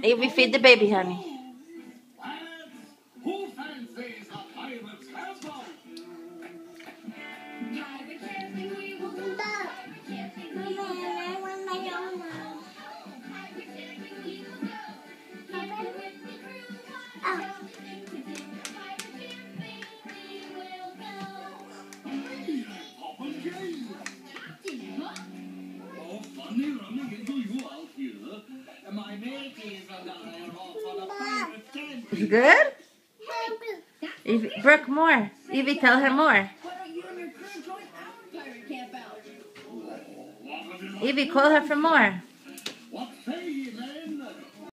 Evie, feed the baby, honey. Is good? Evie, Brooke, more. Evie, tell her more. Evie, call her for more.